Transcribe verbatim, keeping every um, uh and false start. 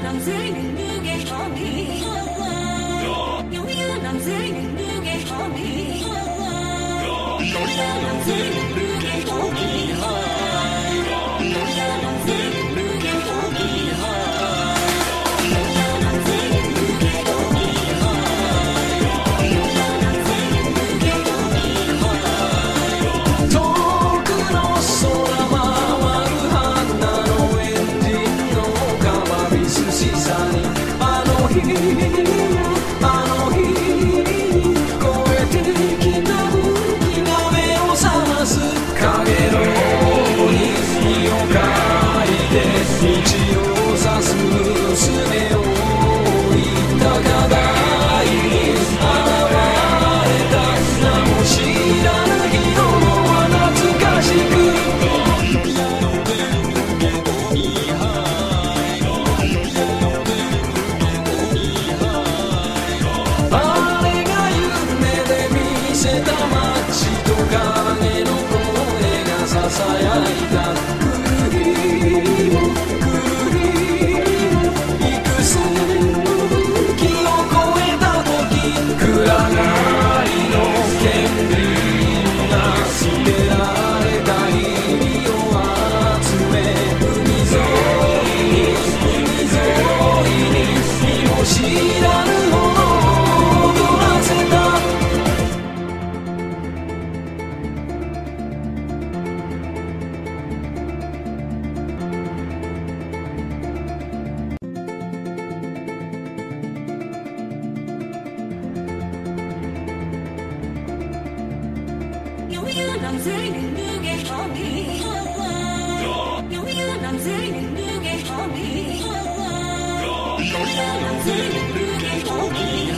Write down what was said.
能最能不给好你，永远能最能不给好你，永远能最能不给好你，永远能最能不给好你，永远能最能不给好你，永遠能最能不給好你。遠くの空回る花のエンジンのカバビ寿司さにあの日あの日越えてきた吹きが目を覚ます影の虹を描いて道を指す娘を置いた課題に現れた名も知らぬ人は懐かしくあれが夢で見せた街と影の声がささやいた来る日も来る日も幾千時を超えた時暗がりの権利が捨てられた日々を集め海沿いに海沿いに身も知らぬほど踊らせた永遠能最能不給好你，永遠能最能不給好你，永遠能最能不給好你。